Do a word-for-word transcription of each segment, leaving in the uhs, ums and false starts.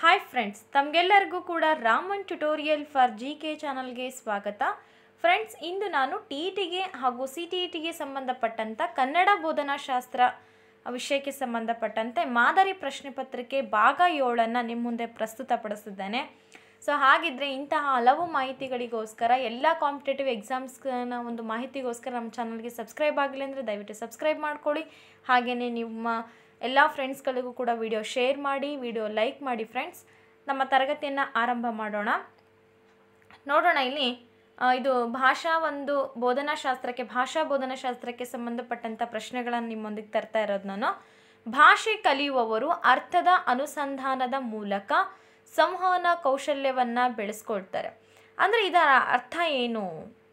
Hi friends, ತಮಗೆಲ್ಲರಿಗೂ ಕೂಡ Raman tutorial for G K ಚಾನಲ್ಗೆ ಸ್ವಾಗತ. ಫ್ರೆಂಡ್ಸ್, ಇಂದು ನಾನು ಟಿ ಇ ಟಿಗೆ ಹಾಗೂ ಸಿ ಟಿ ಇ ಟಿಗೆ ಸಂಬಂಧಪಟ್ಟಂಥ ಕನ್ನಡ ಬೋಧನಾಶಾಸ್ತ್ರ ವಿಷಯಕ್ಕೆ ಸಂಬಂಧಪಟ್ಟಂತೆ ಮಾದರಿ ಪ್ರಶ್ನೆ ಪತ್ರಿಕೆ ಭಾಗ ಏಳನ್ನು ನಿಮ್ಮ ಮುಂದೆ ಪ್ರಸ್ತುತಪಡಿಸಿದ್ದೇನೆ. ಸೊ ಹಾಗಿದ್ದರೆ ಇಂತಹ ಹಲವು ಮಾಹಿತಿಗಳಿಗೋಸ್ಕರ ಎಲ್ಲ ಕಾಂಪಿಟೇಟಿವ್ ಎಕ್ಸಾಮ್ಸ್ನ ಒಂದು ಮಾಹಿತಿಗೋಸ್ಕರ ನಮ್ಮ ಚಾನಲ್ಗೆ ಸಬ್ಸ್ಕ್ರೈಬ್ ಆಗಿಲ್ಲ ಅಂದರೆ ದಯವಿಟ್ಟು ಸಬ್ಸ್ಕ್ರೈಬ್ ಮಾಡ್ಕೊಳ್ಳಿ. ಹಾಗೆಯೇ ನಿಮ್ಮ ಎಲ್ಲ ಫ್ರೆಂಡ್ಸ್ಗಳಿಗೂ ಕೂಡ ವಿಡಿಯೋ ಶೇರ್ ಮಾಡಿ, ವಿಡಿಯೋ ಲೈಕ್ ಮಾಡಿ. ಫ್ರೆಂಡ್ಸ್, ನಮ್ಮ ತರಗತಿಯನ್ನು ಆರಂಭ ಮಾಡೋಣ. ನೋಡೋಣ, ಇಲ್ಲಿ ಇದು ಭಾಷಾ ಒಂದು ಬೋಧನಾಶಾಸ್ತ್ರಕ್ಕೆ ಭಾಷಾ ಬೋಧನಾಶಾಸ್ತ್ರಕ್ಕೆ ಸಂಬಂಧಪಟ್ಟಂಥ ಪ್ರಶ್ನೆಗಳನ್ನು ನಿಮ್ಮೊಂದಿಗೆ ತರ್ತಾ ಇರೋದು ನಾನು. ಭಾಷೆ ಕಲಿಯುವವರು ಅರ್ಥದ ಅನುಸಂಧಾನದ ಮೂಲಕ ಸಂವಹನ ಕೌಶಲ್ಯವನ್ನು ಬೆಳೆಸ್ಕೊಳ್ತಾರೆ. ಅಂದರೆ ಇದರ ಅರ್ಥ ಏನು?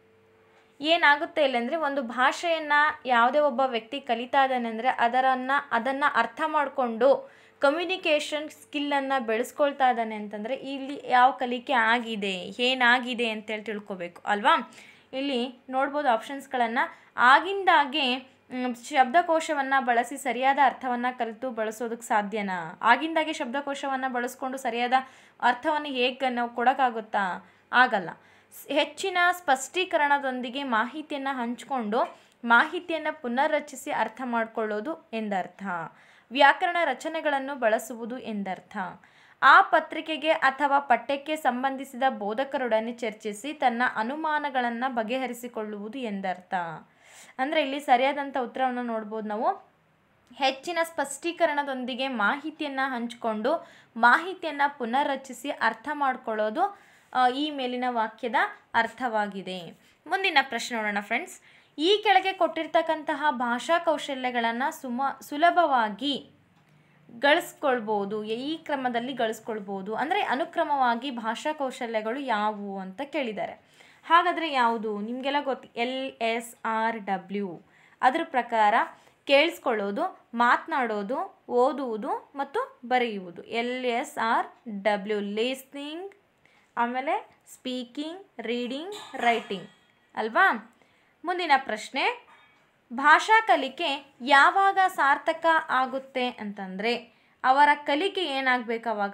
ಏನಾಗುತ್ತೆ ಇಲ್ಲಂದರೆ, ಒಂದು ಭಾಷೆಯನ್ನು ಯಾವುದೇ ಒಬ್ಬ ವ್ಯಕ್ತಿ ಕಲಿತಾ ಇದ್ದಾನೆ ಅಂದರೆ ಅದರನ್ನು ಅದನ್ನು ಅರ್ಥ ಮಾಡಿಕೊಂಡು ಕಮ್ಯುನಿಕೇಷನ್ ಸ್ಕಿಲ್ಲನ್ನು ಬೆಳೆಸ್ಕೊಳ್ತಾ ಇದ್ದಾನೆ ಅಂತಂದರೆ ಇಲ್ಲಿ ಯಾವ ಕಲಿಕೆ ಆಗಿದೆ, ಏನಾಗಿದೆ ಅಂತೇಳಿ ತಿಳ್ಕೊಬೇಕು ಅಲ್ವಾ. ಇಲ್ಲಿ ನೋಡ್ಬೋದು ಆಪ್ಷನ್ಸ್ಗಳನ್ನು. ಆಗಿಂದಾಗೆ ಶಬ್ದಕೋಶವನ್ನು ಬಳಸಿ ಸರಿಯಾದ ಅರ್ಥವನ್ನು ಕಲಿತು ಬಳಸೋದಕ್ಕೆ ಸಾಧ್ಯನಾ? ಆಗಿಂದಾಗೆ ಶಬ್ದಕೋಶವನ್ನು ಬಳಸ್ಕೊಂಡು ಸರಿಯಾದ ಅರ್ಥವನ್ನು ಹೇಗೆ ನಾವು ಕೊಡೋಕ್ಕಾಗುತ್ತಾ? ಆಗಲ್ಲ. ಹೆಚ್ಚಿನ ಸ್ಪಷ್ಟೀಕರಣದೊಂದಿಗೆ ಮಾಹಿತಿಯನ್ನು ಹಂಚಿಕೊಂಡು ಮಾಹಿತಿಯನ್ನು ಪುನರ್ರಚಿಸಿ ಅರ್ಥ ಮಾಡಿಕೊಳ್ಳೋದು ಎಂದರ್ಥ. ವ್ಯಾಕರಣ ರಚನೆಗಳನ್ನು ಬಳಸುವುದು ಎಂದರ್ಥ. ಆ ಪತ್ರಿಕೆಗೆ ಅಥವಾ ಪಠ್ಯಕ್ಕೆ ಸಂಬಂಧಿಸಿದ ಬೋಧಕರೊಡನೆ ಚರ್ಚಿಸಿ ತನ್ನ ಅನುಮಾನಗಳನ್ನು ಬಗೆಹರಿಸಿಕೊಳ್ಳುವುದು ಎಂದರ್ಥ. ಅಂದರೆ ಇಲ್ಲಿ ಸರಿಯಾದಂಥ ಉತ್ತರವನ್ನು ನೋಡ್ಬೋದು ನಾವು. ಹೆಚ್ಚಿನ ಸ್ಪಷ್ಟೀಕರಣದೊಂದಿಗೆ ಮಾಹಿತಿಯನ್ನು ಹಂಚಿಕೊಂಡು ಮಾಹಿತಿಯನ್ನು ಪುನರ್ರಚಿಸಿ ಅರ್ಥ ಮಾಡಿಕೊಳ್ಳೋದು ಈ ಮೇಲಿನ ವಾಕ್ಯದ ಅರ್ಥವಾಗಿದೆ. ಮುಂದಿನ ಪ್ರಶ್ನೆ ನೋಡೋಣ ಫ್ರೆಂಡ್ಸ್. ಈ ಕೆಳಗೆ ಕೊಟ್ಟಿರ್ತಕ್ಕಂತಹ ಭಾಷಾ ಕೌಶಲ್ಯಗಳನ್ನು ಸುಮ ಸುಲಭವಾಗಿ ಗಳಿಸ್ಕೊಳ್ಬೋದು, ಈ ಕ್ರಮದಲ್ಲಿ ಗಳಿಸ್ಕೊಳ್ಬೋದು. ಅಂದರೆ ಅನುಕ್ರಮವಾಗಿ ಭಾಷಾ ಕೌಶಲ್ಯಗಳು ಯಾವುವು ಅಂತ ಕೇಳಿದ್ದಾರೆ. ಹಾಗಾದರೆ ಯಾವುದು? ನಿಮಗೆಲ್ಲ ಗೊತ್ತು, ಎಲ್ ಎಸ್ ಆರ್ ಡಬ್ಲ್ಯೂ. ಅದರ ಪ್ರಕಾರ ಕೇಳಿಸ್ಕೊಳ್ಳೋದು, ಮಾತನಾಡೋದು, ಓದುವುದು ಮತ್ತು ಬರೆಯುವುದು. L S R W listening, ಆಮೇಲೆ ಸ್ಪೀಕಿಂಗ್, ರೀಡಿಂಗ್, ರೈಟಿಂಗ್ ಅಲ್ವಾ. ಮುಂದಿನ ಪ್ರಶ್ನೆ, ಭಾಷಾ ಕಲಿಕೆ ಯಾವಾಗ ಸಾರ್ಥಕ ಆಗುತ್ತೆ ಅಂತಂದರೆ ಅವರ ಕಲಿಕೆ ಏನಾಗಬೇಕು ಅವಾಗ?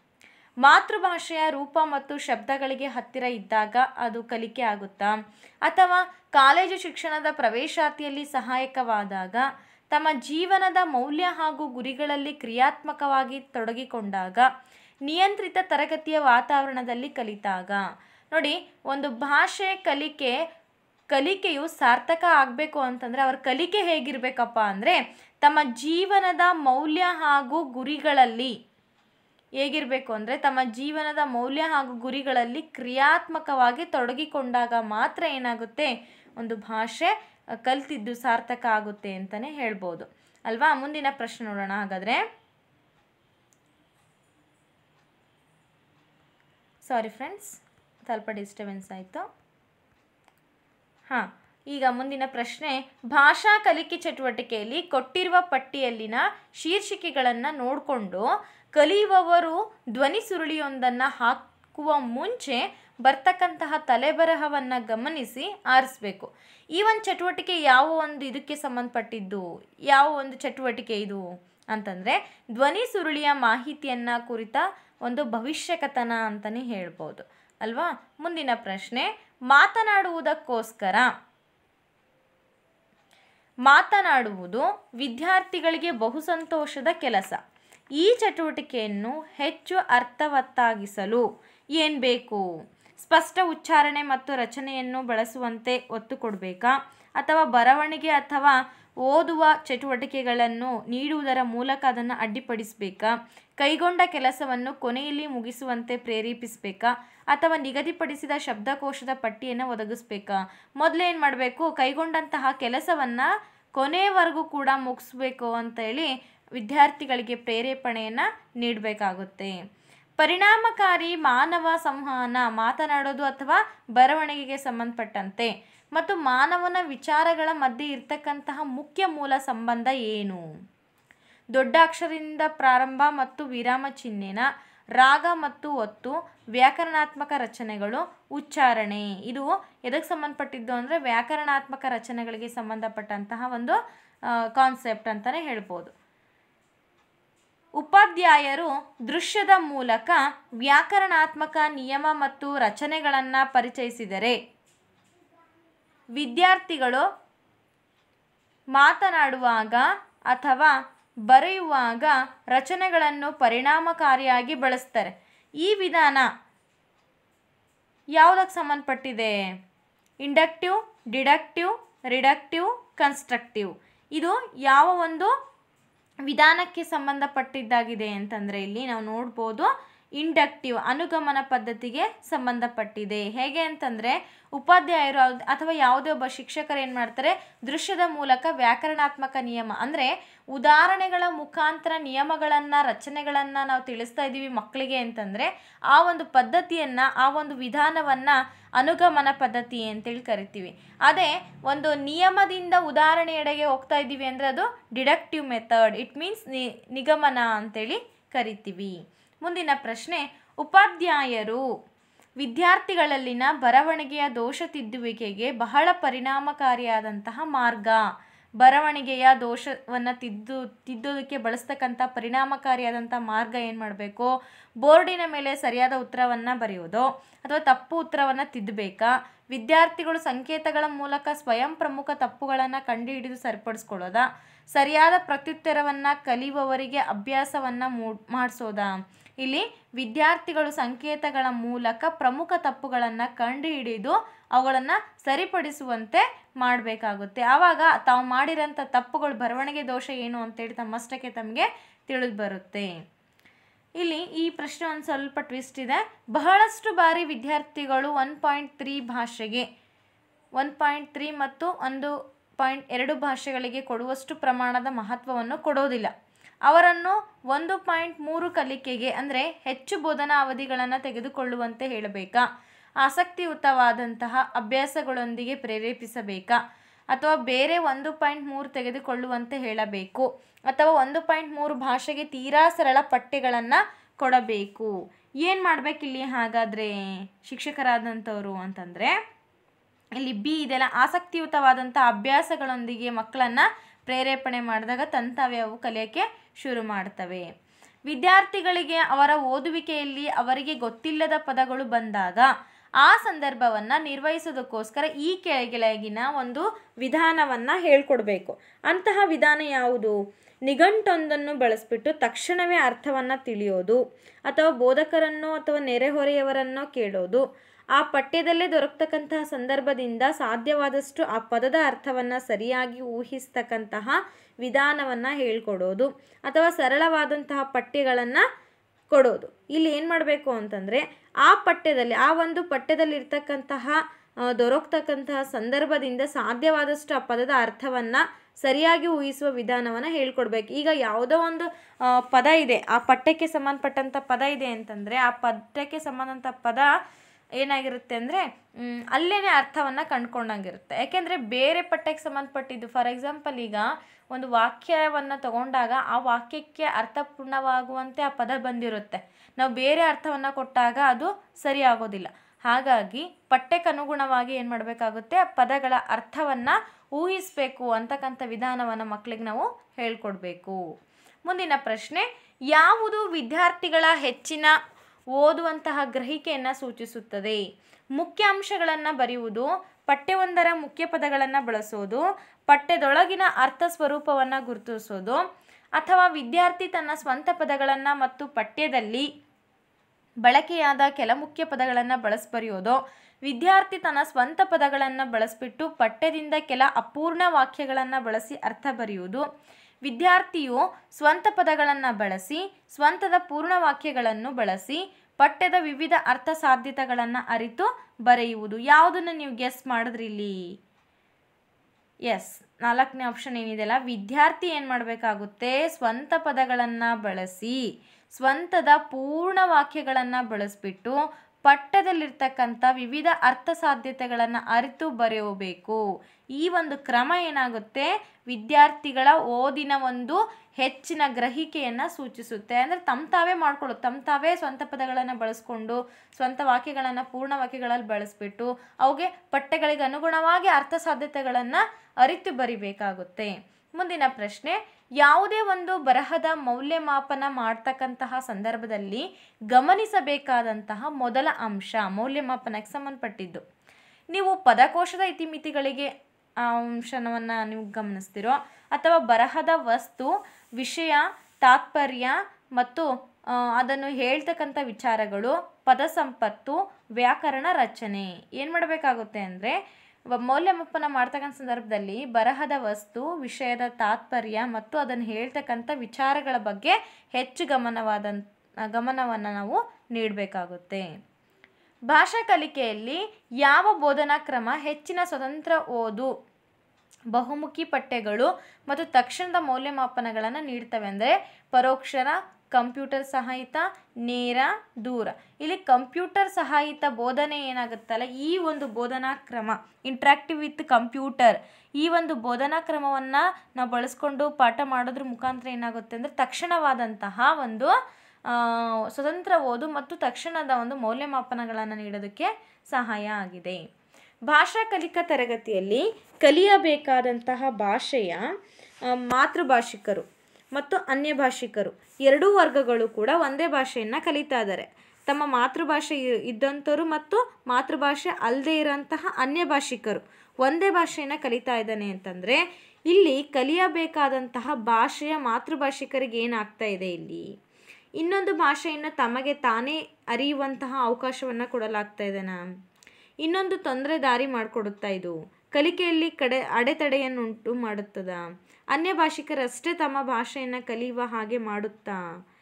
ಮಾತೃಭಾಷೆಯ ರೂಪ ಮತ್ತು ಶಬ್ದಗಳಿಗೆ ಹತ್ತಿರ ಇದ್ದಾಗ ಅದು ಕಲಿಕೆ ಆಗುತ್ತಾ? ಅಥವಾ ಕಾಲೇಜು ಶಿಕ್ಷಣದ ಪ್ರವೇಶಾತಿಯಲ್ಲಿ ಸಹಾಯಕವಾದಾಗ, ತಮ್ಮ ಜೀವನದ ಮೌಲ್ಯ ಹಾಗೂ ಗುರಿಗಳಲ್ಲಿ ಕ್ರಿಯಾತ್ಮಕವಾಗಿ ತೊಡಗಿಕೊಂಡಾಗ, ನಿಯಂತ್ರಿತ ತರಗತಿಯ ವಾತಾವರಣದಲ್ಲಿ ಕಲಿತಾಗ? ನೋಡಿ, ಒಂದು ಭಾಷೆ ಕಲಿಕೆ ಕಲಿಕೆಯು ಸಾರ್ಥಕ ಆಗಬೇಕು ಅಂತಂದರೆ ಅವ್ರ ಕಲಿಕೆ ಹೇಗಿರಬೇಕಪ್ಪ ಅಂದರೆ ತಮ್ಮ ಜೀವನದ ಮೌಲ್ಯ ಹಾಗೂ ಗುರಿಗಳಲ್ಲಿ ಹೇಗಿರಬೇಕು ಅಂದರೆ ತಮ್ಮ ಜೀವನದ ಮೌಲ್ಯ ಹಾಗೂ ಗುರಿಗಳಲ್ಲಿ ಕ್ರಿಯಾತ್ಮಕವಾಗಿ ತೊಡಗಿಕೊಂಡಾಗ ಮಾತ್ರ ಏನಾಗುತ್ತೆ, ಒಂದು ಭಾಷೆ ಕಲಿತಿದ್ದು ಸಾರ್ಥಕ ಆಗುತ್ತೆ ಅಂತಲೇ ಹೇಳ್ಬೋದು ಅಲ್ವಾ. ಮುಂದಿನ ಪ್ರಶ್ನೆ ನೋಡೋಣ. ಹಾಗಾದರೆ ಸಾರಿ ಫ್ರೆಂಡ್ಸ್, ಸ್ವಲ್ಪ ಡಿಸ್ಟರ್ಬೆನ್ಸ್ ಆಯಿತು. ಹಾಂ, ಈಗ ಮುಂದಿನ ಪ್ರಶ್ನೆ, ಭಾಷಾ ಕಲಿಕೆ ಚಟುವಟಿಕೆಯಲ್ಲಿ ಕೊಟ್ಟಿರುವ ಪಟ್ಟಿಯಲ್ಲಿನ ಶೀರ್ಷಿಕೆಗಳನ್ನು ನೋಡಿಕೊಂಡು ಕಲಿಯುವವರು ಧ್ವನಿ ಸುರುಳಿಯೊಂದನ್ನು ಹಾಕುವ ಮುಂಚೆ ಬರ್ತಕ್ಕಂತಹ ತಲೆಬರಹವನ್ನು ಗಮನಿಸಿ ಆರಿಸ್ಬೇಕು. ಈ ಒಂದು ಚಟುವಟಿಕೆ ಯಾವ ಒಂದು ಇದಕ್ಕೆ ಸಂಬಂಧಪಟ್ಟಿದ್ದು, ಯಾವ ಒಂದು ಚಟುವಟಿಕೆ ಇದು ಅಂತಂದರೆ ಧ್ವನಿ ಸುರುಳಿಯ ಮಾಹಿತಿಯನ್ನು ಕುರಿತ ಒಂದು ಭವಿಷ್ಯಕಥನ ಅಂತಲೇ ಹೇಳ್ಬೋದು ಅಲ್ವಾ. ಮುಂದಿನ ಪ್ರಶ್ನೆ, ಮಾತನಾಡುವುದಕ್ಕೋಸ್ಕರ ಮಾತನಾಡುವುದು ವಿದ್ಯಾರ್ಥಿಗಳಿಗೆ ಬಹು ಸಂತೋಷದ ಕೆಲಸ. ಈ ಚಟುವಟಿಕೆಯನ್ನು ಹೆಚ್ಚು ಅರ್ಥವತ್ತಾಗಿಸಲು ಏನು ಬೇಕು? ಸ್ಪಷ್ಟ ಉಚ್ಚಾರಣೆ ಮತ್ತು ರಚನೆಯನ್ನು ಬಳಸುವಂತೆ ಒತ್ತು ಕೊಡಬೇಕಾ? ಅಥವಾ ಬರವಣಿಗೆ ಅಥವಾ ಓದುವ ಚಟುವಟಿಕೆಗಳನ್ನು ನೀಡುವುದರ ಮೂಲಕ ಅದನ್ನು ಅಡ್ಡಿಪಡಿಸಬೇಕಾ? ಕೈಗೊಂಡ ಕೆಲಸವನ್ನು ಕೊನೆಯಲ್ಲಿ ಮುಗಿಸುವಂತೆ ಪ್ರೇರೇಪಿಸಬೇಕಾ? ಅಥವಾ ನಿಗದಿಪಡಿಸಿದ ಶಬ್ದಕೋಶದ ಪಟ್ಟಿಯನ್ನು ಒದಗಿಸ್ಬೇಕಾ? ಮೊದಲೇನು ಮಾಡಬೇಕು, ಕೈಗೊಂಡಂತಹ ಕೆಲಸವನ್ನು ಕೊನೆಯವರೆಗೂ ಕೂಡ ಮುಗಿಸ್ಬೇಕು ಅಂತೇಳಿ ವಿದ್ಯಾರ್ಥಿಗಳಿಗೆ ಪ್ರೇರೇಪಣೆಯನ್ನು ನೀಡಬೇಕಾಗುತ್ತೆ. ಪರಿಣಾಮಕಾರಿ ಮಾನವ ಸಂವಹನ ಮಾತನಾಡೋದು ಅಥವಾ ಬರವಣಿಗೆಗೆ ಸಂಬಂಧಪಟ್ಟಂತೆ ಮತ್ತು ಮಾನವನ ವಿಚಾರಗಳ ಮಧ್ಯೆ ಇರ್ತಕ್ಕಂತಹ ಮುಖ್ಯ ಮೂಲ ಸಂಬಂಧ ಏನು? ದೊಡ್ಡ ಅಕ್ಷರದಿಂದ ಪ್ರಾರಂಭ ಮತ್ತು ವಿರಾಮ ಚಿಹ್ನೆನ, ರಾಗ ಮತ್ತು ಒತ್ತು, ವ್ಯಾಕರಣಾತ್ಮಕ ರಚನೆಗಳು, ಉಚ್ಚಾರಣೆ. ಇದು ಎದಕ್ಕೆ ಸಂಬಂಧಪಟ್ಟಿದ್ದು ಅಂದರೆ ವ್ಯಾಕರಣಾತ್ಮಕ ರಚನೆಗಳಿಗೆ ಸಂಬಂಧಪಟ್ಟಂತಹ ಒಂದು ಕಾನ್ಸೆಪ್ಟ್ ಅಂತಲೇ ಹೇಳ್ಬೋದು. ಉಪಾಧ್ಯಾಯರು ದೃಶ್ಯದ ಮೂಲಕ ವ್ಯಾಕರಣಾತ್ಮಕ ನಿಯಮ ಮತ್ತು ರಚನೆಗಳನ್ನು ಪರಿಚಯಿಸಿದರೆ ವಿದ್ಯಾರ್ಥಿಗಳು ಮಾತನಾಡುವಾಗ ಅಥವಾ ಬರೆಯುವಾಗ ರಚನೆಗಳನ್ನು ಪರಿಣಾಮಕಾರಿಯಾಗಿ ಬಳಸ್ತಾರೆ. ಈ ವಿಧಾನ ಯಾವುದಕ್ಕೆ ಸಂಬಂಧಪಟ್ಟಿದೆ? Inductive, deductive, reductive, constructive. ಇದು ಯಾವ ಒಂದು ವಿಧಾನಕ್ಕೆ ಸಂಬಂಧಪಟ್ಟಿದ್ದಾಗಿದೆ ಅಂತಂದರೆ ಇಲ್ಲಿ ನಾವು ನೋಡ್ಬೋದು ಇಂಡಕ್ಟಿವ್ ಅನುಗಮನ ಪದ್ಧತಿಗೆ ಸಂಬಂಧಪಟ್ಟಿದೆ. ಹೇಗೆ ಅಂತಂದರೆ ಉಪಾಧ್ಯಾಯರು ಅಥವಾ ಯಾವುದೇ ಒಬ್ಬ ಶಿಕ್ಷಕರು ಏನು ಮಾಡ್ತಾರೆ, ದೃಶ್ಯದ ಮೂಲಕ ವ್ಯಾಕರಣಾತ್ಮಕ ನಿಯಮ ಅಂದರೆ ಉದಾಹರಣೆಗಳ ಮುಖಾಂತರ ನಿಯಮಗಳನ್ನು ರಚನೆಗಳನ್ನು ನಾವು ತಿಳಿಸ್ತಾ ಇದ್ದೀವಿ ಮಕ್ಕಳಿಗೆ ಅಂತಂದರೆ ಆ ಒಂದು ಪದ್ಧತಿಯನ್ನು ಆ ಒಂದು ವಿಧಾನವನ್ನು ಅನುಗಮನ ಪದ್ಧತಿ ಅಂತೇಳಿ ಕರಿತೀವಿ. ಅದೇ ಒಂದು ನಿಯಮದಿಂದ ಉದಾಹರಣೆಯೆಡೆಗೆ ಹೋಗ್ತಾ ಇದ್ದೀವಿ ಅಂದರೆ ಅದು ಡಿಡಕ್ಟಿವ್ ಮೆಥಡ್, ಇಟ್ ಮೀನ್ಸ್ ನಿ ನಿಗಮನ ಅಂತೇಳಿ ಕರಿತೀವಿ. ಮುಂದಿನ ಪ್ರಶ್ನೆ, ಉಪಾಧ್ಯಾಯರು ವಿದ್ಯಾರ್ಥಿಗಳಲ್ಲಿನ ಬರವಣಿಗೆಯ ದೋಷ ತಿದ್ದುವಿಕೆಗೆ ಬಹಳ ಪರಿಣಾಮಕಾರಿಯಾದಂತಹ ಮಾರ್ಗ. ಬರವಣಿಗೆಯ ದೋಷವನ್ನು ತಿದ್ದು ತಿದ್ದೋದಕ್ಕೆ ಬಳಸ್ತಕ್ಕಂಥ ಪರಿಣಾಮಕಾರಿಯಾದಂಥ ಮಾರ್ಗ ಏನು ಮಾಡಬೇಕು? ಬೋರ್ಡಿನ ಮೇಲೆ ಸರಿಯಾದ ಉತ್ತರವನ್ನು ಬರೆಯೋದು ಅಥವಾ ತಪ್ಪು ಉತ್ತರವನ್ನು ತಿದ್ದಬೇಕಾ? ವಿದ್ಯಾರ್ಥಿಗಳು ಸಂಕೇತಗಳ ಮೂಲಕ ಸ್ವಯಂ ಪ್ರಮುಖ ತಪ್ಪುಗಳನ್ನು ಕಂಡುಹಿಡಿದು ಸರಿಪಡಿಸ್ಕೊಳ್ಳೋದಾ? ಸರಿಯಾದ ಪ್ರತ್ಯುತ್ತರವನ್ನು ಕಲಿಯುವವರಿಗೆ ಅಭ್ಯಾಸವನ್ನು ಮಾಡಿಸೋದಾ? ಇಲ್ಲಿ ವಿದ್ಯಾರ್ಥಿಗಳು ಸಂಕೇತಗಳ ಮೂಲಕ ಪ್ರಮುಖ ತಪ್ಪುಗಳನ್ನು ಕಂಡುಹಿಡಿದು ಅವುಗಳನ್ನು ಸರಿಪಡಿಸುವಂತೆ ಮಾಡಬೇಕಾಗುತ್ತೆ. ಆವಾಗ ತಾವು ಮಾಡಿರೋಂಥ ತಪ್ಪುಗಳು ಬರವಣಿಗೆ ದೋಷ ಏನು ಅಂತೇಳಿ ತಮ್ಮಷ್ಟಕ್ಕೆ ತಮಗೆ ತಿಳಿದು ಬರುತ್ತೆ. ಇಲ್ಲಿ ಈ ಪ್ರಶ್ನೆ ಒಂದು ಸ್ವಲ್ಪ ಟ್ವಿಸ್ಟ್ ಇದೆ. ಬಹಳಷ್ಟು ಬಾರಿ ವಿದ್ಯಾರ್ಥಿಗಳು ಒನ್ ಪಾಯಿಂಟ್ ತ್ರೀ ಭಾಷೆಗೆ ಒನ್ ಪಾಯಿಂಟ್ ತ್ರೀ ಮತ್ತು ಒಂದು ಪಾಯಿಂಟ್ ಎರಡು ಭಾಷೆಗಳಿಗೆ ಕೊಡುವಷ್ಟು ಪ್ರಮಾಣದ ಮಹತ್ವವನ್ನು ಕೊಡೋದಿಲ್ಲ. ಅವರನ್ನು ಒಂದು ಪಾಯಿಂಟ್ ಮೂರು ಕಲಿಕೆಗೆ ಅಂದರೆ ಹೆಚ್ಚು ಬೋಧನಾ ಅವಧಿಗಳನ್ನು ತೆಗೆದುಕೊಳ್ಳುವಂತೆ ಹೇಳಬೇಕಾ? ಆಸಕ್ತಿಯುತವಾದಂತಹ ಅಭ್ಯಾಸಗಳೊಂದಿಗೆ ಪ್ರೇರೇಪಿಸಬೇಕಾ? ಅಥವಾ ಬೇರೆ ಒಂದು ಪಾಯಿಂಟ್ ಮೂರು ತೆಗೆದುಕೊಳ್ಳುವಂತೆ ಹೇಳಬೇಕು? ಅಥವಾ ಒಂದು ಪಾಯಿಂಟ್ ಮೂರು ಭಾಷೆಗೆ ತೀರಾ ಸರಳ ಪಠ್ಯಗಳನ್ನು ಕೊಡಬೇಕು? ಏನು ಮಾಡಬೇಕಿಲ್ಲಿ ಹಾಗಾದರೆ ಶಿಕ್ಷಕರಾದಂಥವರು ಅಂತಂದರೆ ಇಲ್ಲಿ ಬಿ ಇದೆಲ್ಲ ಆಸಕ್ತಿಯುತವಾದಂಥ ಅಭ್ಯಾಸಗಳೊಂದಿಗೆ ಮಕ್ಕಳನ್ನು ಪ್ರೇರೇಪಣೆ ಮಾಡಿದಾಗ ತಂತಾವೇ ಅವು ಕಲಿಯೋಕ್ಕೆ ಶುರು ಮಾಡ್ತವೆ. ವಿದ್ಯಾರ್ಥಿಗಳಿಗೆ ಅವರ ಓದುವಿಕೆಯಲ್ಲಿ ಅವರಿಗೆ ಗೊತ್ತಿಲ್ಲದ ಪದಗಳು ಬಂದಾಗ ಆ ಸಂದರ್ಭವನ್ನು ನಿರ್ವಹಿಸೋದಕ್ಕೋಸ್ಕರ ಈ ಕೆಳಗಿನ ಒಂದು ವಿಧಾನವನ್ನು ಹೇಳ್ಕೊಡ್ಬೇಕು. ಅಂತಹ ವಿಧಾನ ಯಾವುದು? ನಿಘಂಟೊಂದನ್ನು ಬಳಸಿಬಿಟ್ಟು ತಕ್ಷಣವೇ ಅರ್ಥವನ್ನು ತಿಳಿಯೋದು, ಅಥವಾ ಬೋಧಕರನ್ನು ಅಥವಾ ನೆರೆಹೊರೆಯವರನ್ನು ಕೇಳೋದು, ಆ ಪಠ್ಯದಲ್ಲೇ ದೊರಕತಕ್ಕಂತಹ ಸಂದರ್ಭದಿಂದ ಸಾಧ್ಯವಾದಷ್ಟು ಆ ಪದದ ಅರ್ಥವನ್ನು ಸರಿಯಾಗಿ ಊಹಿಸ್ತಕ್ಕಂತಹ ವಿಧಾನವನ್ನು ಹೇಳ್ಕೊಡೋದು, ಅಥವಾ ಸರಳವಾದಂತಹ ಪಠ್ಯಗಳನ್ನು ಕೊಡೋದು. ಇಲ್ಲಿ ಏನು ಮಾಡಬೇಕು ಅಂತಂದರೆ ಆ ಪಠ್ಯದಲ್ಲಿ ಆ ಒಂದು ಪಠ್ಯದಲ್ಲಿರ್ತಕ್ಕಂತಹ ದೊರಕತಕ್ಕಂತಹ ಸಂದರ್ಭದಿಂದ ಸಾಧ್ಯವಾದಷ್ಟು ಆ ಪದದ ಅರ್ಥವನ್ನು ಸರಿಯಾಗಿ ಊಹಿಸುವ ವಿಧಾನವನ್ನು ಹೇಳ್ಕೊಡ್ಬೇಕು. ಈಗ ಯಾವುದೋ ಒಂದು ಪದ ಇದೆ, ಆ ಪಠ್ಯಕ್ಕೆ ಸಂಬಂಧಪಟ್ಟಂಥ ಪದ ಇದೆ ಅಂತಂದರೆ ಆ ಪಠ್ಯಕ್ಕೆ ಸಂಬಂಧಂಥ ಪದ ಏನಾಗಿರುತ್ತೆ ಅಂದರೆ ಅಲ್ಲೇ ಅರ್ಥವನ್ನು ಕಂಡುಕೊಂಡಂಗಿರುತ್ತೆ. ಯಾಕೆಂದರೆ ಬೇರೆ ಪಠ್ಯಕ್ಕೆ ಸಂಬಂಧಪಟ್ಟಿದ್ದು, ಫಾರ್ ಎಕ್ಸಾಂಪಲ್ ಈಗ ಒಂದು ವಾಕ್ಯವನ್ನು ತಗೊಂಡಾಗ ಆ ವಾಕ್ಯಕ್ಕೆ ಅರ್ಥಪೂರ್ಣವಾಗುವಂತೆ ಆ ಪದ ಬಂದಿರುತ್ತೆ. ನಾವು ಬೇರೆ ಅರ್ಥವನ್ನು ಕೊಟ್ಟಾಗ ಅದು ಸರಿ ಆಗೋದಿಲ್ಲ. ಹಾಗಾಗಿ ಪಠ್ಯಕ್ಕೆ ಅನುಗುಣವಾಗಿ ಏನು ಮಾಡಬೇಕಾಗುತ್ತೆ, ಆ ಪದಗಳ ಅರ್ಥವನ್ನು ಊಹಿಸಬೇಕು ಅಂತಕ್ಕಂಥ ವಿಧಾನವನ್ನು ಮಕ್ಕಳಿಗೆ ನಾವು ಹೇಳ್ಕೊಡ್ಬೇಕು. ಮುಂದಿನ ಪ್ರಶ್ನೆ, ಯಾವುದು ವಿದ್ಯಾರ್ಥಿಗಳ ಹೆಚ್ಚಿನ ಓದುವಂತಹ ಗ್ರಹಿಕೆಯನ್ನು ಸೂಚಿಸುತ್ತದೆ? ಮುಖ್ಯಾಂಶಗಳನ್ನು ಬರೆಯುವುದು, ಪಠ್ಯವೊಂದರ ಮುಖ್ಯ ಪದಗಳನ್ನು ಬಳಸೋದು, ಪಠ್ಯದೊಳಗಿನ ಅರ್ಥ ಸ್ವರೂಪವನ್ನು ಗುರುತಿಸೋದು, ಅಥವಾ ವಿದ್ಯಾರ್ಥಿ ತನ್ನ ಸ್ವಂತ ಪದಗಳನ್ನು ಮತ್ತು ಪಠ್ಯದಲ್ಲಿ ಬಳಕೆಯಾದ ಕೆಲ ಮುಖ್ಯ ಪದಗಳನ್ನು ಬಳಸಿ ಬರೆಯೋದು, ವಿದ್ಯಾರ್ಥಿ ತನ್ನ ಸ್ವಂತ ಪದಗಳನ್ನು ಬಳಸಿಬಿಟ್ಟು ಪಠ್ಯದಿಂದ ಕೆಲ ಅಪೂರ್ಣ ವಾಕ್ಯಗಳನ್ನು ಬಳಸಿ ಅರ್ಥ ಬರೆಯುವುದು, ವಿದ್ಯಾರ್ಥಿಯು ಸ್ವಂತ ಪದಗಳನ್ನು ಬಳಸಿ ಸ್ವಂತದ ಪೂರ್ಣ ವಾಕ್ಯಗಳನ್ನು ಬಳಸಿ ಪಠ್ಯದ ವಿವಿಧ ಅರ್ಥ ಸಾಧ್ಯತೆಗಳನ್ನು ಅರಿತು ಬರೆಯುವುದು. ಯಾವುದನ್ನು ನೀವು ಗೆಸ್ ಮಾಡಿದ್ರಿ ಇಲ್ಲಿ? ಎಸ್, ನಾಲ್ಕನೇ ಆಪ್ಷನ್ ಏನಿದೆಯಲ್ಲ, ವಿದ್ಯಾರ್ಥಿ ಏನು ಮಾಡಬೇಕಾಗುತ್ತೆ, ಸ್ವಂತ ಪದಗಳನ್ನು ಬಳಸಿ ಸ್ವಂತದ ಪೂರ್ಣ ವಾಕ್ಯಗಳನ್ನು ಬಳಸಿಬಿಟ್ಟು ಪಠ್ಯದಲ್ಲಿರ್ತಕ್ಕಂಥ ವಿವಿಧ ಅರ್ಥ ಸಾಧ್ಯತೆಗಳನ್ನು ಅರಿತು ಬರೆಯಬೇಕು. ಈ ಒಂದು ಕ್ರಮ ಏನಾಗುತ್ತೆ, ವಿದ್ಯಾರ್ಥಿಗಳ ಓದಿನ ಒಂದು ಹೆಚ್ಚಿನ ಗ್ರಹಿಕೆಯನ್ನು ಸೂಚಿಸುತ್ತೆ. ಅಂದರೆ ತಮ್ಮ ತಾವೇ ಮಾಡ್ಕೊಳ್ಳೋದು, ತಮ್ಮ ತಾವೇ ಸ್ವಂತ ಪದಗಳನ್ನು ಬಳಸ್ಕೊಂಡು ಸ್ವಂತ ವಾಕ್ಯಗಳನ್ನು ಪೂರ್ಣ ವಾಕ್ಯಗಳಲ್ಲಿ ಬಳಸಿಬಿಟ್ಟು ಅವುಗೆ ಪಠ್ಯಗಳಿಗೆ ಅನುಗುಣವಾಗಿ ಅರ್ಥ ಸಾಧ್ಯತೆಗಳನ್ನು ಅರಿತು ಬರಿಬೇಕಾಗುತ್ತೆ. ಮುಂದಿನ ಪ್ರಶ್ನೆ, ಯಾವುದೇ ಒಂದು ಬರಹದ ಮೌಲ್ಯಮಾಪನ ಮಾಡ್ತಕ್ಕಂತಹ ಸಂದರ್ಭದಲ್ಲಿ ಗಮನಿಸಬೇಕಾದಂತಹ ಮೊದಲ ಅಂಶ ಮೌಲ್ಯಮಾಪನಕ್ಕೆ ಸಂಬಂಧಪಟ್ಟಿದ್ದು. ನೀವು ಪದಕೋಶದ ಇತಿಮಿತಿಗಳಿಗೆ ಆ ಅಂಶವನ್ನು ನೀವು ಗಮನಿಸ್ತಿರೋ ಅಥವಾ ಬರಹದ ವಸ್ತು, ವಿಷಯ, ತಾತ್ಪರ್ಯ ಮತ್ತು ಅದನ್ನು ಹೇಳ್ತಕ್ಕಂಥ ವಿಚಾರಗಳು, ಪದ ಸಂಪತ್ತು, ವ್ಯಾಕರಣ ರಚನೆ ಏನು ಮಾಡಬೇಕಾಗುತ್ತೆ ಅಂದರೆ ಮೌಲ್ಯಮಾಪನ ಮಾಡ್ತಕ್ಕಂಥ ಸಂದರ್ಭದಲ್ಲಿ ಬರಹದ ವಸ್ತು, ವಿಷಯದ ತಾತ್ಪರ್ಯ ಮತ್ತು ಅದನ್ನು ಹೇಳ್ತಕ್ಕಂಥ ವಿಚಾರಗಳ ಬಗ್ಗೆ ಹೆಚ್ಚು ಗಮನವಾದ ಗಮನವನ್ನು ನಾವು ನೀಡಬೇಕಾಗುತ್ತೆ. ಭಾಷಾ ಕಲಿಕೆಯಲ್ಲಿ ಯಾವ ಬೋಧನಾ ಕ್ರಮ ಹೆಚ್ಚಿನ ಸ್ವತಂತ್ರ ಓದು, ಬಹುಮುಖಿ ಪಠ್ಯಗಳು ಮತ್ತು ತಕ್ಷಣದ ಮೌಲ್ಯಮಾಪನಗಳನ್ನು ನೀಡ್ತವೆ ಅಂದರೆ ಪರೋಕ್ಷರ, ಕಂಪ್ಯೂಟರ್ ಸಹಾಯಿತ, ನೇರ, ದೂರ. ಇಲ್ಲಿ ಕಂಪ್ಯೂಟರ್ ಸಹಾಯಿತ ಬೋಧನೆ ಏನಾಗುತ್ತಲ್ಲ, ಈ ಒಂದು ಬೋಧನಾ ಕ್ರಮ ಇಂಟ್ರಾಕ್ಟಿವ್ ವಿತ್ ಕಂಪ್ಯೂಟರ್, ಈ ಒಂದು ಬೋಧನಾ ಕ್ರಮವನ್ನು ನಾವು ಬಳಸ್ಕೊಂಡು ಪಾಠ ಮಾಡೋದ್ರ ಮುಖಾಂತರ ಏನಾಗುತ್ತೆ ಅಂದರೆ ತಕ್ಷಣವಾದಂತಹ ಒಂದು ಸ್ವತಂತ್ರ ಓದು ಮತ್ತು ತಕ್ಷಣದ ಒಂದು ಮೌಲ್ಯಮಾಪನಗಳನ್ನು ನೀಡೋದಕ್ಕೆ ಸಹಾಯ ಆಗಿದೆ. ಭಾಷಾ ಕಲಿಕಾ ತರಗತಿಯಲ್ಲಿ ಕಲಿಯಬೇಕಾದಂತಹ ಭಾಷೆಯ ಮಾತೃಭಾಷಿಕರು ಮತ್ತು ಅನ್ಯ ಭಾಷಿಕರು ಎರಡೂ ವರ್ಗಗಳು ಕೂಡ ಒಂದೇ ಭಾಷೆಯನ್ನು ಕಲಿತಾ ಇದ್ದಾರೆ. ತಮ್ಮ ಮಾತೃಭಾಷೆ ಇದ್ದಂಥವ್ರು ಮತ್ತು ಮಾತೃಭಾಷೆ ಅಲ್ಲದೆ ಇರೋಂತಹ ಅನ್ಯ ಭಾಷಿಕರು ಒಂದೇ ಭಾಷೆಯನ್ನು ಕಲಿತಾ ಇದ್ದಾನೆ ಅಂತಂದರೆ ಇಲ್ಲಿ ಕಲಿಯಬೇಕಾದಂತಹ ಭಾಷೆಯ ಮಾತೃಭಾಷಿಕರಿಗೆ ಏನಾಗ್ತಾ ಇದೆ, ಇಲ್ಲಿ ಇನ್ನೊಂದು ಭಾಷೆಯನ್ನು ತಮಗೆ ತಾನೇ ಅರಿಯುವಂತಹ ಅವಕಾಶವನ್ನು ಕೊಡಲಾಗ್ತಾ ಇದೆನಾ, ಇನ್ನೊಂದು ತೊಂದರೆ ದಾರಿ ಮಾಡಿಕೊಡುತ್ತಾ ಇದು ಕಲಿಕೆಯಲ್ಲಿ ಕಡೆ ಅಡೆತಡೆಯನ್ನುಂಟು ಮಾಡುತ್ತದ, ಅನ್ಯ ಭಾಷಿಕರಷ್ಟೇ ತಮ್ಮ ಭಾಷೆಯನ್ನು ಕಲಿಯುವ ಹಾಗೆ ಮಾಡುತ್ತಾ,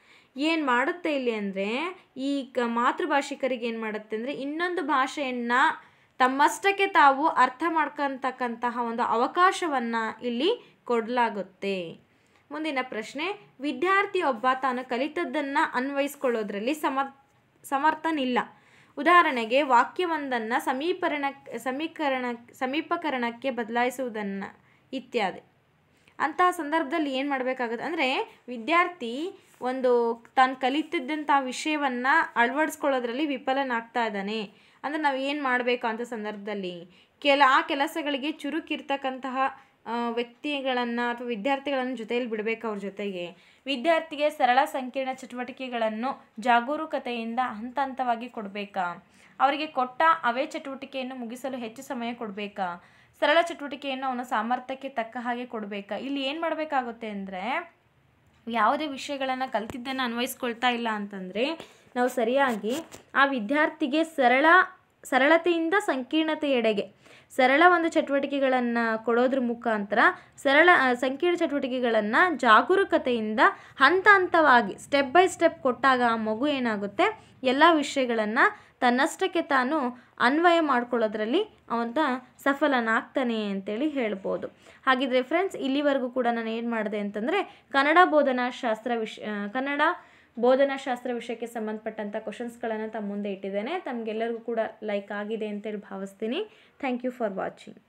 ಏನು ಮಾಡುತ್ತೆ ಇಲ್ಲಿ ಅಂದರೆ ಈ ಕ ಮಾತೃಭಾಷಿಕರಿಗೆ ಏನು ಮಾಡುತ್ತೆ ಅಂದರೆ ಇನ್ನೊಂದು ಭಾಷೆಯನ್ನು ತಮ್ಮಷ್ಟಕ್ಕೆ ತಾವು ಅರ್ಥ ಮಾಡ್ಕೊತಕ್ಕಂತಹ ಒಂದು ಅವಕಾಶವನ್ನು ಇಲ್ಲಿ ಕೊಡಲಾಗುತ್ತೆ. ಮುಂದಿನ ಪ್ರಶ್ನೆ, ವಿದ್ಯಾರ್ಥಿಯೊಬ್ಬ ತಾನು ಕಲಿತದ್ದನ್ನು ಅನ್ವಯಿಸ್ಕೊಳ್ಳೋದ್ರಲ್ಲಿ ಸಮರ್ ಸಮರ್ಥನಿಲ್ಲ. ಉದಾಹರಣೆಗೆ ವಾಕ್ಯವೊಂದನ್ನು ಸಮೀಕರಣ ಸಮೀಕರಣ ಸಮೀಪಕರಣಕ್ಕೆ ಬದಲಾಯಿಸುವುದನ್ನು ಇತ್ಯಾದಿ. ಅಂತಹ ಸಂದರ್ಭದಲ್ಲಿ ಏನು ಮಾಡಬೇಕಾಗುತ್ತೆ ಅಂದರೆ ವಿದ್ಯಾರ್ಥಿ ಒಂದು ತಾನು ಕಲಿತಿದ್ದಂಥ ವಿಷಯವನ್ನು ಅಳವಡಿಸ್ಕೊಳ್ಳೋದ್ರಲ್ಲಿ ವಿಫಲನಾಗ್ತಾ ಇದ್ದಾನೆ ಅಂದರೆ ನಾವು ಏನು ಮಾಡಬೇಕು ಅಂತ ಸಂದರ್ಭದಲ್ಲಿ ಕೆಲ ಆ ಕೆಲಸಗಳಿಗೆ ಚುರುಕಿರ್ತಕ್ಕಂತಹ ವ್ಯಕ್ತಿಗಳನ್ನು ಅಥವಾ ವಿದ್ಯಾರ್ಥಿಗಳನ್ನು ಜೊತೆಯಲ್ಲಿ ಬಿಡಬೇಕು. ಅವ್ರ ಜೊತೆಗೆ ವಿದ್ಯಾರ್ಥಿಗೆ ಸರಳ ಸಂಕೀರ್ಣ ಚಟುವಟಿಕೆಗಳನ್ನು ಜಾಗರೂಕತೆಯಿಂದ ಹಂತ ಹಂತವಾಗಿ ಕೊಡಬೇಕಾ, ಅವರಿಗೆ ಕೊಟ್ಟ ಅವೇ ಚಟುವಟಿಕೆಯನ್ನು ಮುಗಿಸಲು ಹೆಚ್ಚು ಸಮಯ ಕೊಡಬೇಕಾ, ಸರಳ ಚಟುವಟಿಕೆಯನ್ನು ಅವನ ಸಾಮರ್ಥ್ಯಕ್ಕೆ ತಕ್ಕ ಹಾಗೆ ಕೊಡಬೇಕಾ. ಇಲ್ಲಿ ಏನು ಮಾಡಬೇಕಾಗುತ್ತೆ ಅಂದರೆ ಯಾವುದೇ ವಿಷಯಗಳನ್ನು ಕಲ್ತಿದ್ದನ್ನು ಅನ್ವಯಿಸ್ಕೊಳ್ತಾ ಇಲ್ಲ ಅಂತಂದರೆ ನಾವು ಸರಿಯಾಗಿ ಆ ವಿದ್ಯಾರ್ಥಿಗೆ ಸರಳ ಸರಳತೆಯಿಂದ ಸಂಕೀರ್ಣತೆಯೆಡೆಗೆ ಸರಳ ಒಂದು ಚಟುವಟಿಕೆಗಳನ್ನು ಕೊಡೋದ್ರ ಮುಖಾಂತರ ಸರಳ ಸಂಕೀರ್ಣ ಚಟುವಟಿಕೆಗಳನ್ನು ಜಾಗರೂಕತೆಯಿಂದ ಹಂತ ಹಂತವಾಗಿ ಸ್ಟೆಪ್ ಬೈ ಸ್ಟೆಪ್ ಕೊಟ್ಟಾಗ ಆ ಮಗು ಏನಾಗುತ್ತೆ ಎಲ್ಲ ವಿಷಯಗಳನ್ನು ತನ್ನಷ್ಟಕ್ಕೆ ತಾನು ಅನ್ವಯ ಮಾಡ್ಕೊಳ್ಳೋದ್ರಲ್ಲಿ ಅವಂತ ಸಫಲನಾಗ್ತಾನೆ ಅಂತೇಳಿ ಹೇಳ್ಬೋದು. ಹಾಗಿದ್ರೆ ಫ್ರೆಂಡ್ಸ್, ಇಲ್ಲಿವರೆಗೂ ಕೂಡ ನಾನು ಏನು ಮಾಡಿದೆ ಅಂತಂದರೆ ಕನ್ನಡ ಬೋಧನಾಶಾಸ್ತ್ರ ವಿಷ ಕನ್ನಡ ಬೋಧನಾಶಾಸ್ತ್ರ ವಿಷಯಕ್ಕೆ ಸಂಬಂಧಪಟ್ಟಂಥ ಕ್ವಶನ್ಸ್ಗಳನ್ನು ತಮ್ಮ ಮುಂದೆ ಇಟ್ಟಿದ್ದೇನೆ. ತಮಗೆಲ್ಲರಿಗೂ ಕೂಡ ಲೈಕ್ ಆಗಿದೆ ಅಂತೇಳಿ ಭಾವಿಸ್ತೀನಿ. Thank you for watching.